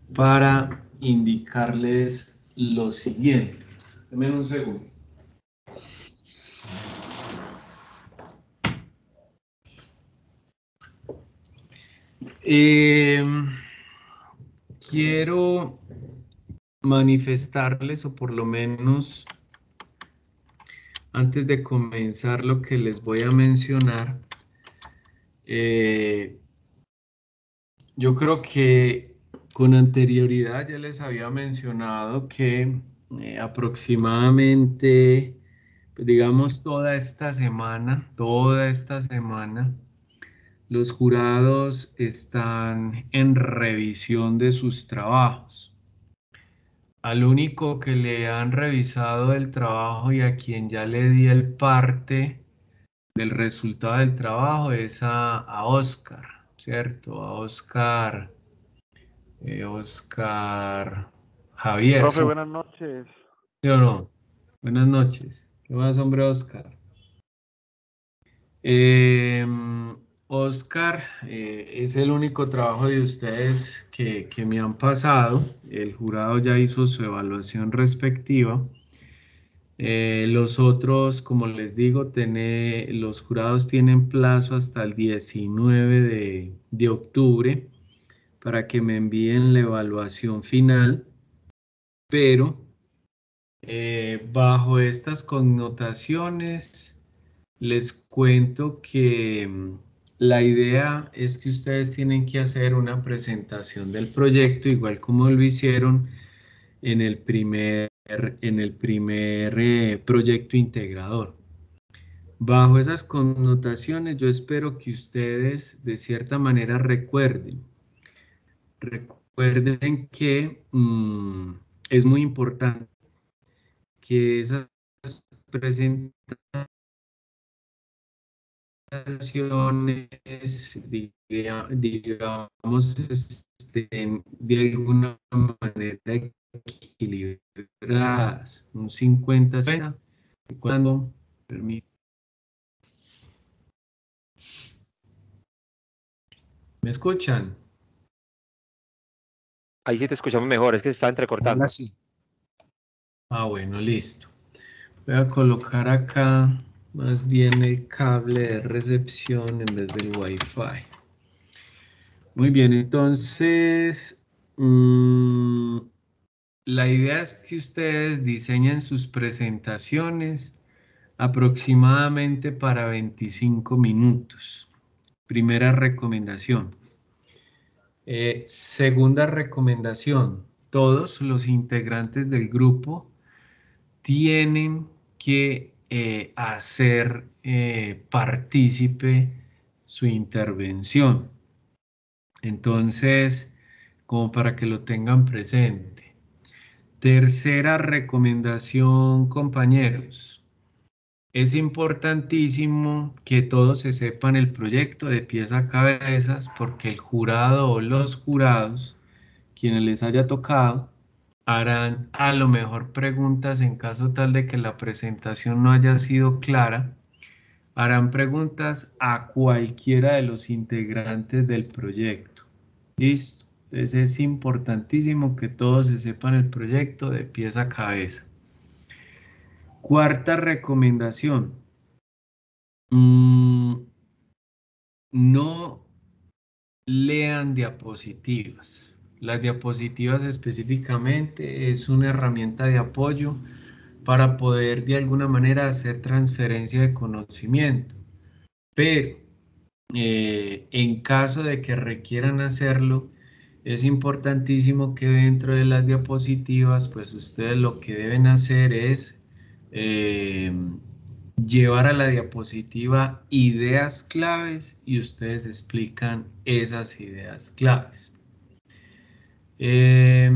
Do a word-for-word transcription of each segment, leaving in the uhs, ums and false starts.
para indicarles lo siguiente. Denme un segundo. Eh, quiero manifestarles, o por lo menos antes de comenzar lo que les voy a mencionar, eh, yo creo que con anterioridad ya les había mencionado que eh, aproximadamente, pues digamos, toda esta semana, toda esta semana, los jurados están en revisión de sus trabajos. Al único que le han revisado el trabajo y a quien ya le di el parte del resultado del trabajo es a, a Oscar, ¿cierto? A Oscar, eh, Oscar Javier. Profe, ¿Sí buenas noches. o no? Buenas noches. ¿Qué más, hombre, Oscar? Eh, Oscar, eh, es el único trabajo de ustedes que, que me han pasado. El jurado ya hizo su evaluación respectiva. Eh, los otros, como les digo, tiene- los jurados tienen plazo hasta el diecinueve de, de octubre para que me envíen la evaluación final, pero eh, bajo estas connotaciones les cuento que mm, la idea es que ustedes tienen que hacer una presentación del proyecto, igual como lo hicieron en el primer, en el primer eh, proyecto integrador. Bajo esas connotaciones, yo espero que ustedes de cierta manera recuerden, recuerden que mm, es muy importante que esas presentaciones, diga- digamos, estén de alguna manera equilibradas, un cincuenta cincuenta, cuando permite. ¿Me escuchan? Ahí sí te escuchamos mejor, es que se está Ahora entrecortando. sí. Ah, bueno, listo. Voy a colocar acá más bien el cable de recepción en vez del Wi-Fi. Muy bien, entonces, mmm, la idea es que ustedes diseñen sus presentaciones aproximadamente para veinticinco minutos. Primera recomendación. Eh, segunda recomendación. Todos los integrantes del grupo tienen que eh, hacer eh, partícipe su intervención. Entonces, como para que lo tengan presente. Tercera recomendación, compañeros. Es importantísimo que todos se sepan el proyecto de pies a cabezas porque el jurado o los jurados, quienes les haya tocado, harán a lo mejor preguntas en caso tal de que la presentación no haya sido clara. Harán preguntas a cualquiera de los integrantes del proyecto. ¿Listo? Entonces es importantísimo que todos se sepan el proyecto de pies a cabeza. Cuarta recomendación. Mm, no lean diapositivas. Las diapositivas específicamente es una herramienta de apoyo para poder de alguna manera hacer transferencia de conocimiento. Pero eh, en caso de que requieran hacerlo, es importantísimo que dentro de las diapositivas, pues ustedes lo que deben hacer es eh, llevar a la diapositiva ideas claves y ustedes explican esas ideas claves. Eh,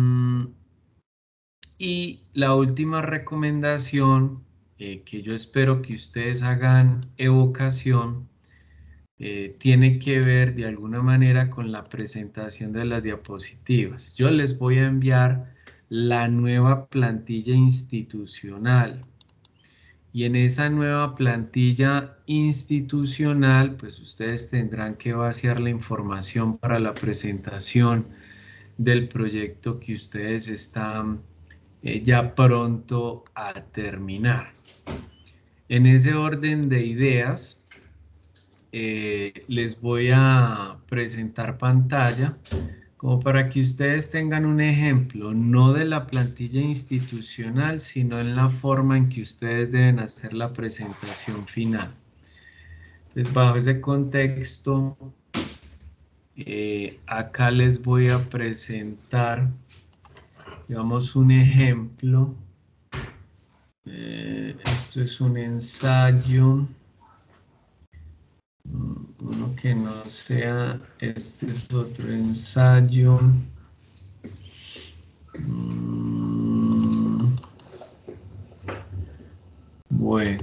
y la última recomendación eh, que yo espero que ustedes hagan evocación eh, tiene que ver de alguna manera con la presentación de las diapositivas. Yo les voy a enviar la nueva plantilla institucional. Y en esa nueva plantilla institucional, pues ustedes tendrán que vaciar la información para la presentación del proyecto que ustedes están eh, ya pronto a terminar. En ese orden de ideas, eh, les voy a presentar pantalla como para que ustedes tengan un ejemplo, no de la plantilla institucional, sino en la forma en que ustedes deben hacer la presentación final. Entonces, bajo ese contexto, eh, acá les voy a presentar, digamos, un ejemplo. Eh, esto es un ensayo. Uno que no sea, este es otro ensayo. Mm, bueno.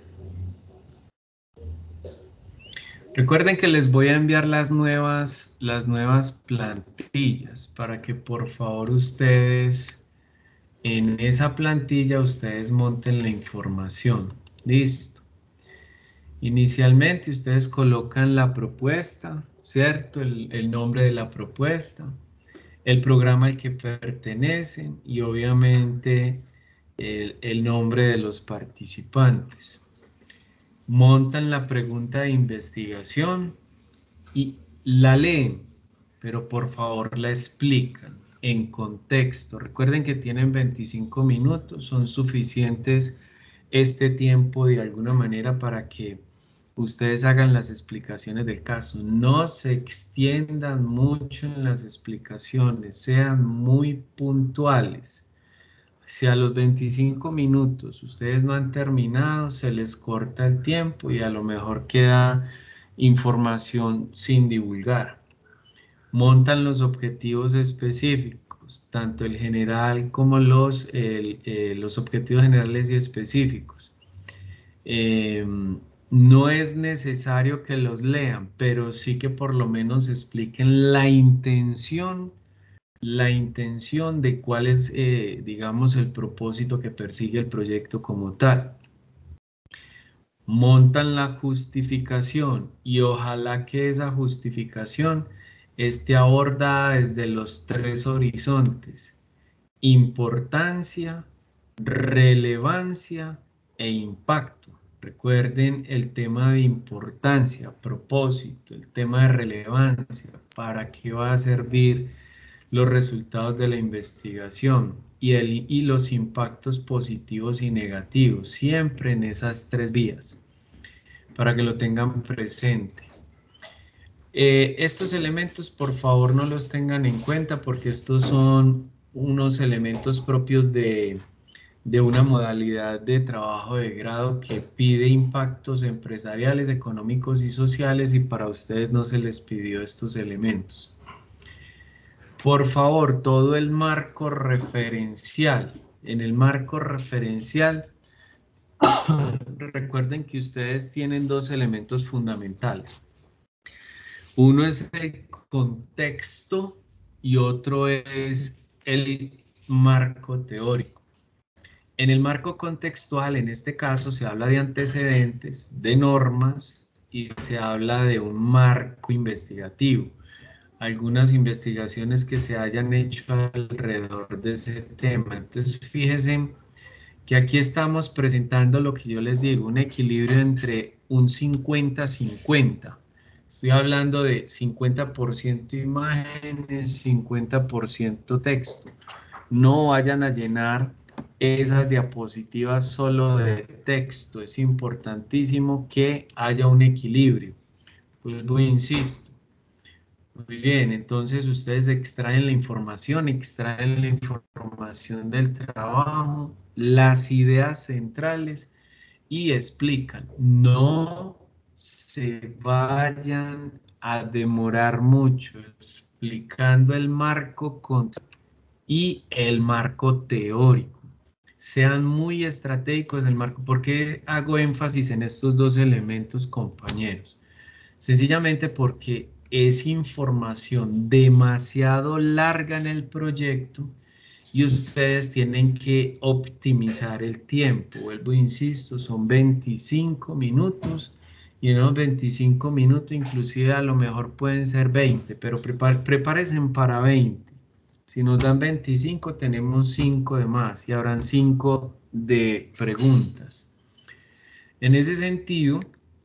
Recuerden que les voy a enviar las nuevas, las nuevas plantillas para que por favor ustedes en esa plantilla ustedes monten la información. Listo. Inicialmente ustedes colocan la propuesta, ¿cierto? El, el nombre de la propuesta, el programa al que pertenecen y obviamente el, el nombre de los participantes. Montan la pregunta de investigación y la leen, pero por favor la explican en contexto. Recuerden que tienen veinticinco minutos, son suficientes este tiempo de alguna manera para que ustedes hagan las explicaciones del caso. No se extiendan mucho en las explicaciones, sean muy puntuales. Si a los veinticinco minutos ustedes no han terminado, se les corta el tiempo y a lo mejor queda información sin divulgar. Montan los objetivos específicos, tanto el general como los, el, eh, los objetivos generales y específicos. Eh, no es necesario que los lean, pero sí que por lo menos expliquen la intención la intención de cuál es, eh, digamos, el propósito que persigue el proyecto como tal. Montan la justificación y ojalá que esa justificación esté abordada desde los tres horizontes: importancia, relevancia e impacto. Recuerden el tema de importancia, propósito, el tema de relevancia, para qué va a servir los resultados de la investigación y, el, y los impactos positivos y negativos, siempre en esas tres vías, para que lo tengan presente. Eh, estos elementos, por favor, no los tengan en cuenta porque estos son unos elementos propios de, de una modalidad de trabajo de grado que pide impactos empresariales, económicos y sociales, y para ustedes no se les pidió estos elementos. Por favor, todo el marco referencial. En el marco referencial, recuerden que ustedes tienen dos elementos fundamentales. Uno es el contexto y otro es el marco teórico. En el marco contextual, en este caso, se habla de antecedentes, de normas y se habla de un marco investigativo. Algunas investigaciones que se hayan hecho alrededor de ese tema. Entonces, fíjense que aquí estamos presentando lo que yo les digo, un equilibrio entre un cincuenta cincuenta. Estoy hablando de cincuenta por ciento imágenes, cincuenta por ciento texto. No vayan a llenar esas diapositivas solo de texto. Es importantísimo que haya un equilibrio. Pues voy, insisto. Muy bien, entonces ustedes extraen la información, extraen la información del trabajo, las ideas centrales y explican. No se vayan a demorar mucho explicando el marco conceptual y el marco teórico. Sean muy estratégicos en el marco. ¿Por qué hago énfasis en estos dos elementos, compañeros? Sencillamente porque es información demasiado larga en el proyecto y ustedes tienen que optimizar el tiempo. Vuelvo e insisto, son veinticinco minutos y en esos veinticinco minutos inclusive a lo mejor pueden ser veinte, pero prepárense para veinte. Si nos dan veinticinco, tenemos cinco de más y habrán cinco de preguntas. En ese sentido,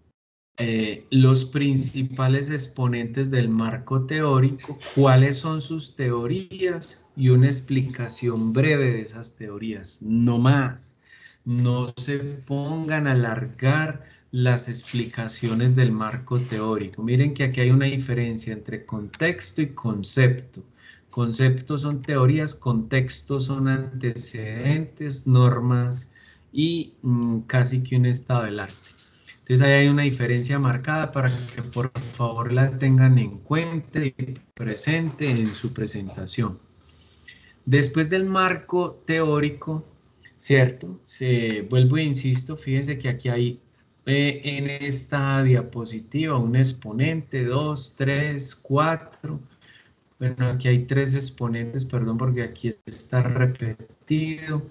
eh, los principales exponentes del marco teórico, cuáles son sus teorías y una explicación breve de esas teorías, no más. No se pongan a alargar las explicaciones del marco teórico. Miren que aquí hay una diferencia entre contexto y concepto. Conceptos son teorías, contextos son antecedentes, normas y mmm, casi que un estado del arte. Entonces ahí hay una diferencia marcada para que por favor la tengan en cuenta y presente en su presentación. Después del marco teórico, ¿cierto? Se, vuelvo e insisto, fíjense que aquí hay eh, en esta diapositiva un exponente, dos, tres, cuatro. Bueno, aquí hay tres exponentes, perdón, porque aquí está repetido.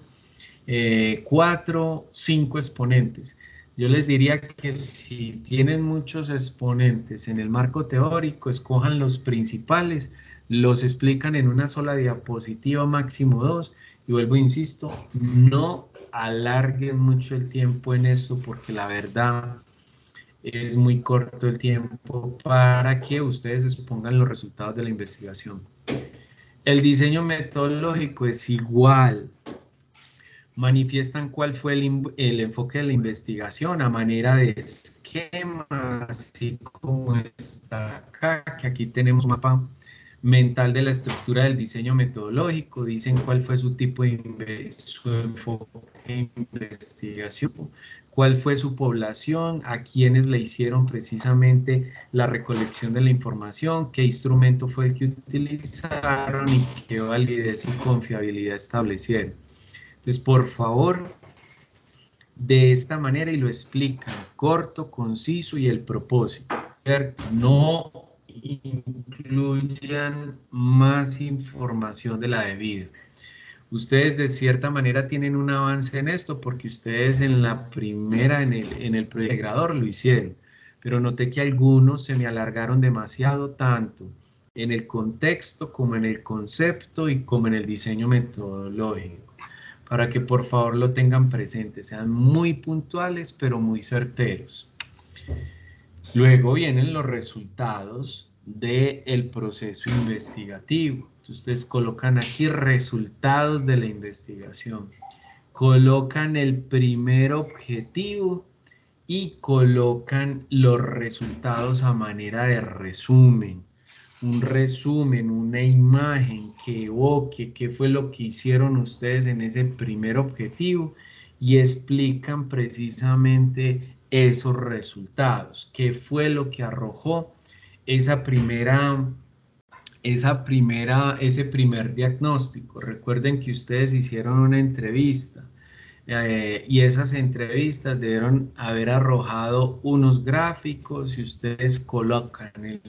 Eh, cuatro, cinco exponentes. Yo les diría que si tienen muchos exponentes en el marco teórico, escojan los principales, los explican en una sola diapositiva, máximo dos, y vuelvo, insisto, no alarguen mucho el tiempo en esto, porque la verdad es muy corto el tiempo para que ustedes expongan los resultados de la investigación. El diseño metodológico es igual. Manifiestan cuál fue el, el enfoque de la investigación a manera de esquema, así como está acá, que aquí tenemos un mapa mental de la estructura del diseño metodológico, dicen cuál fue su tipo de su enfoque de investigación, cuál fue su población, a quienes le hicieron precisamente la recolección de la información, qué instrumento fue el que utilizaron y qué validez y confiabilidad establecieron. Entonces, por favor, de esta manera y lo explican, corto, conciso y el propósito, ¿cierto? No incluyan más información de la debida. Ustedes de cierta manera tienen un avance en esto porque ustedes en la primera, en el, en el proyecto integrador lo hicieron, pero noté que algunos se me alargaron demasiado tanto en el contexto como en el concepto y como en el diseño metodológico, para que por favor lo tengan presente, sean muy puntuales pero muy certeros. Luego vienen los resultados del proceso investigativo. Entonces ustedes colocan aquí resultados de la investigación, colocan el primer objetivo y colocan los resultados a manera de resumen. Un resumen, una imagen que evoque qué fue lo que hicieron ustedes en ese primer objetivo y explican precisamente esos resultados, qué fue lo que arrojó esa primera, esa primera, ese primer diagnóstico. Recuerden que ustedes hicieron una entrevista eh, y esas entrevistas debieron haber arrojado unos gráficos y ustedes colocan el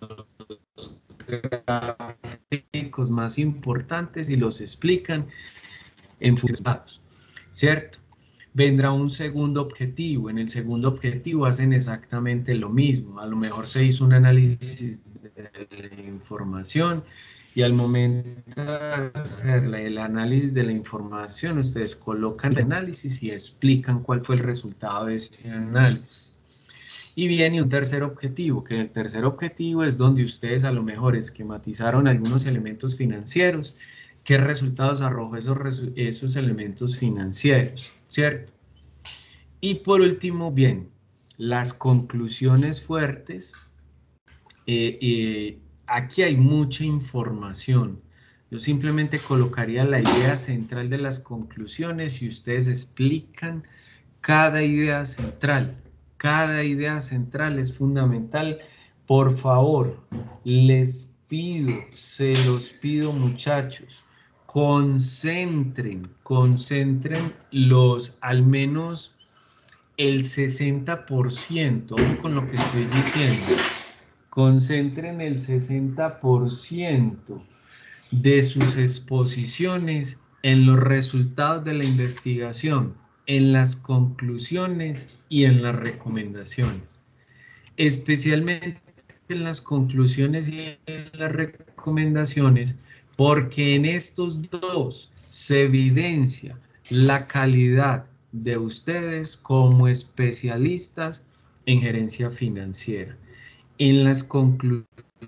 gráficos más importantes y los explican en funcionados, ¿cierto? Vendrá un segundo objetivo. En el segundo objetivo hacen exactamente lo mismo. A lo mejor se hizo un análisis de la información y al momento de hacer el análisis de la información, ustedes colocan el análisis y explican cuál fue el resultado de ese análisis. Y viene un tercer objetivo, que el tercer objetivo es donde ustedes a lo mejor esquematizaron algunos elementos financieros. ¿Qué resultados arrojó esos, esos elementos financieros? ¿Cierto? Y por último, bien, las conclusiones fuertes. Eh, eh, aquí hay mucha información. Yo simplemente colocaría la idea central de las conclusiones y ustedes explican cada idea central. Cada idea central es fundamental. Por favor, les pido, se los pido, muchachos, concentren, concentren los, al menos el sesenta por ciento con lo que estoy diciendo. Concentren el sesenta por ciento de sus exposiciones en los resultados de la investigación, en las conclusiones y en las recomendaciones. Especialmente en las conclusiones y en las recomendaciones, porque en estos dos se evidencia la calidad de ustedes como especialistas en gerencia financiera. En las conclusiones,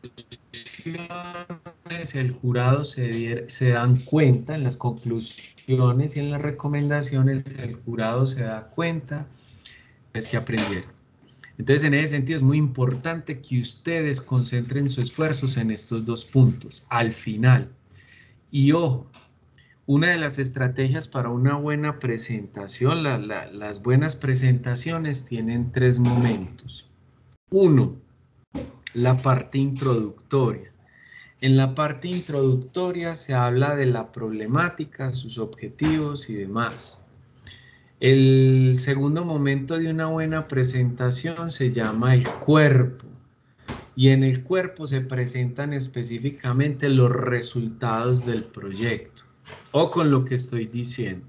el jurado se, dier, se dan cuenta, en las conclusiones y en las recomendaciones, el jurado se da cuenta es que aprendieron. Entonces, en ese sentido, es muy importante que ustedes concentren sus esfuerzos en estos dos puntos, al final. Y ojo, una de las estrategias para una buena presentación, la, la, las buenas presentaciones tienen tres momentos. Uno, la parte introductoria. En la parte introductoria se habla de la problemática, sus objetivos y demás. El segundo momento de una buena presentación se llama el cuerpo. Y en el cuerpo se presentan específicamente los resultados del proyecto o con lo que estoy diciendo.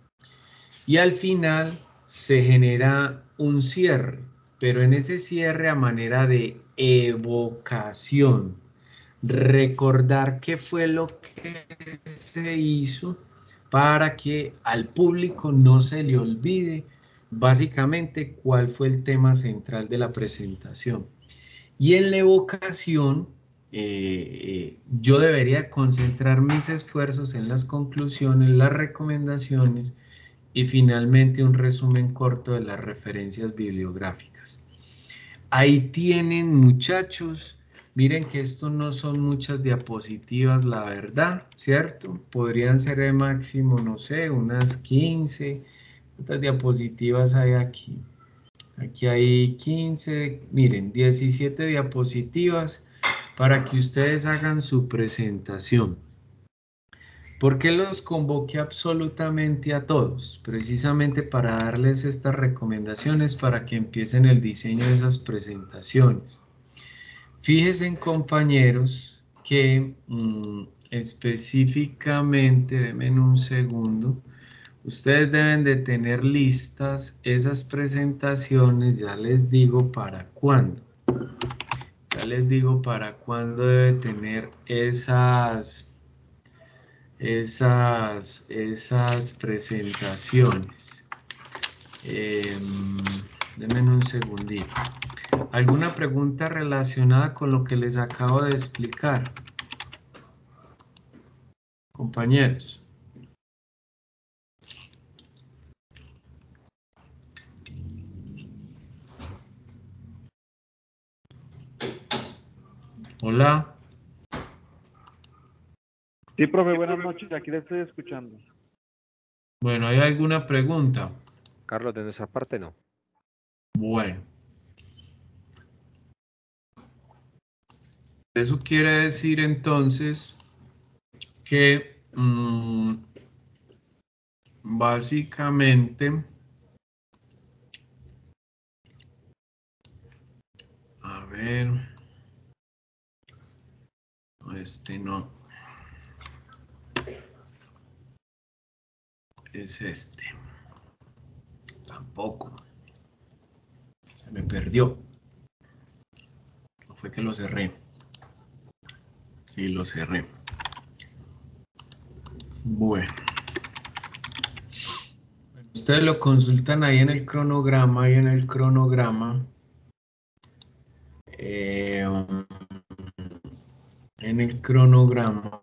Y al final se genera un cierre, pero en ese cierre a manera de evocación, recordar qué fue lo que se hizo para que al público no se le olvide básicamente cuál fue el tema central de la presentación. Y en la evocación, eh, eh, yo debería concentrar mis esfuerzos en las conclusiones, las recomendaciones y finalmente un resumen corto de las referencias bibliográficas. Ahí tienen, muchachos, miren que esto no son muchas diapositivas, la verdad, ¿cierto? Podrían ser de máximo, no sé, unas quince. ¿Cuántas diapositivas hay aquí? Aquí hay quince, miren, diecisiete diapositivas para que ustedes hagan su presentación. ¿Por qué los convoqué absolutamente a todos? Precisamente para darles estas recomendaciones para que empiecen el diseño de esas presentaciones. Fíjense, compañeros, que mmm, específicamente, denme un segundo, ustedes deben de tener listas esas presentaciones, ya les digo para cuándo. Ya les digo para cuándo debe tener esas, esas, esas presentaciones. Eh, denme un segundito. ¿Alguna pregunta relacionada con lo que les acabo de explicar, compañeros? Hola. Sí, profe, buenas noches, aquí le estoy escuchando. Bueno, ¿hay alguna pregunta? Carlos, de nuestra parte no. Bueno. Eso quiere decir entonces que mmm, básicamente, a ver, este no, es este, tampoco, se me perdió, no fue que lo cerré, sí, lo cerré. Bueno, ustedes lo consultan ahí en el cronograma y en el cronograma, eh, en el cronograma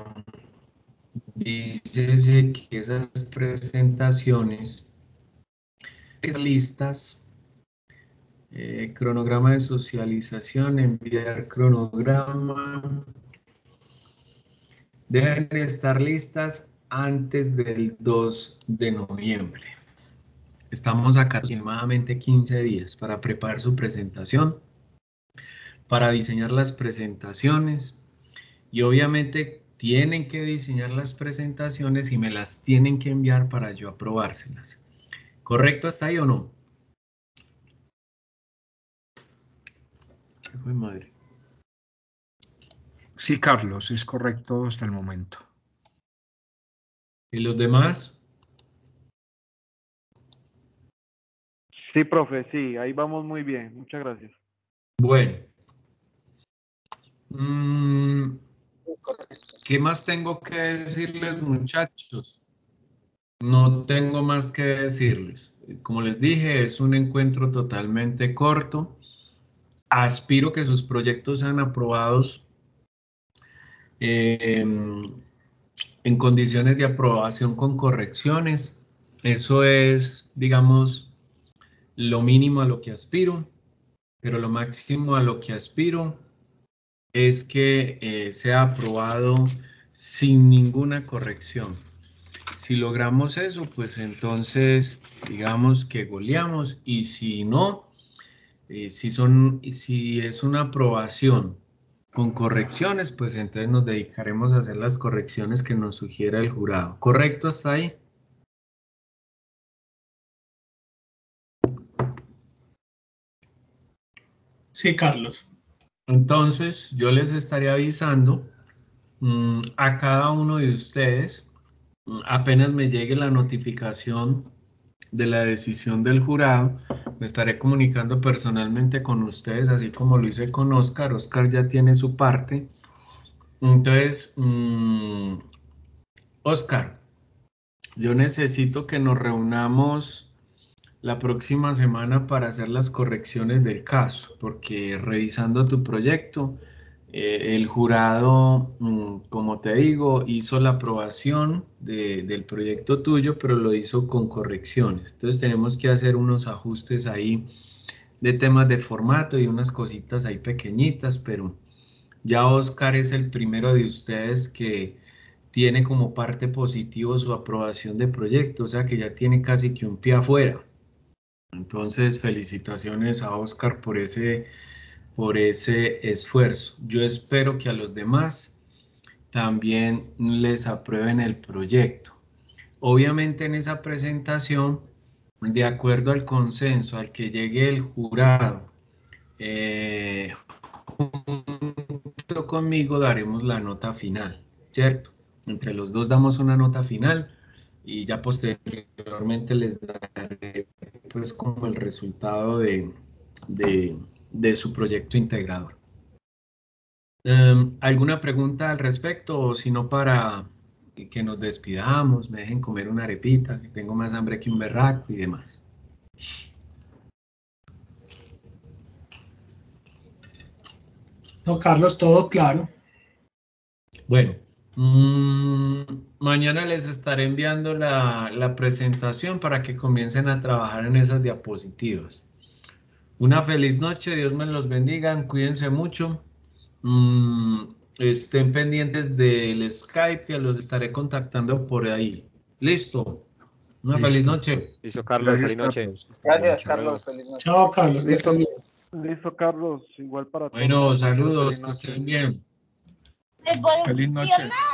dice que esas presentaciones, esas listas, Eh, cronograma de socialización, enviar cronograma. Deben estar listas antes del dos de noviembre. Estamos acá aproximadamente quince días para preparar su presentación, para diseñar las presentaciones y obviamente tienen que diseñar las presentaciones y me las tienen que enviar para yo aprobárselas. ¿Correcto hasta ahí o no? ¿Qué fue, madre? Sí, Carlos, es correcto hasta el momento. ¿Y los demás? Sí, profe, sí, ahí vamos muy bien, muchas gracias. Bueno. Mm, ¿Qué más tengo que decirles, muchachos? No tengo más que decirles. Como les dije, es un encuentro totalmente corto. Aspiro que sus proyectos sean aprobados eh, en condiciones de aprobación con correcciones. Eso es, digamos, lo mínimo a lo que aspiro, pero lo máximo a lo que aspiro es que eh, sea aprobado sin ninguna corrección. Si logramos eso, pues entonces digamos que goleamos, y si no, eh, si, son, si es una aprobación con correcciones, pues entonces nos dedicaremos a hacer las correcciones que nos sugiera el jurado. ¿Correcto hasta ahí? Sí, Carlos. Entonces yo les estaré avisando mmm, a cada uno de ustedes, apenas me llegue la notificación de la decisión del jurado, me estaré comunicando personalmente con ustedes, así como lo hice con Oscar. Oscar ya tiene su parte. Entonces, mmm, Oscar, yo necesito que nos reunamos la próxima semana para hacer las correcciones del caso, porque revisando tu proyecto, eh, el jurado, mmm, como te digo, hizo la aprobación de, del proyecto tuyo, pero lo hizo con correcciones. Entonces tenemos que hacer unos ajustes ahí de temas de formato y unas cositas ahí pequeñitas, pero ya Oscar es el primero de ustedes que tiene como parte positivo su aprobación de proyecto, o sea que ya tiene casi que un pie afuera. Entonces, felicitaciones a Oscar por ese, por ese esfuerzo. Yo espero que a los demás también les aprueben el proyecto. Obviamente en esa presentación, de acuerdo al consenso al que llegue el jurado, eh, junto conmigo daremos la nota final, ¿cierto? Entre los dos damos una nota final y ya posteriormente les daré pues como el resultado de, de, de su proyecto integrador. Um, ¿Alguna pregunta al respecto? O si no, para que nos despidamos, me dejen comer una arepita, que tengo más hambre que un berraco y demás. No, Carlos, todo claro. Bueno, mmm, mañana les estaré enviando la, la presentación para que comiencen a trabajar en esas diapositivas. Una feliz noche, Dios me los bendiga, cuídense mucho. Mm, estén pendientes del Skype, que los estaré contactando por ahí. Listo. Una Listo. feliz noche. Listo, Carlos, Gracias, feliz noche. Carlos. Hasta luego. Gracias, Hasta luego. Carlos. Feliz noche. Chao, Carlos. Que estés Listo, bien. listo, Carlos. Igual para todos. Bueno, Feliz saludos, que noche. estén bien. Feliz noche.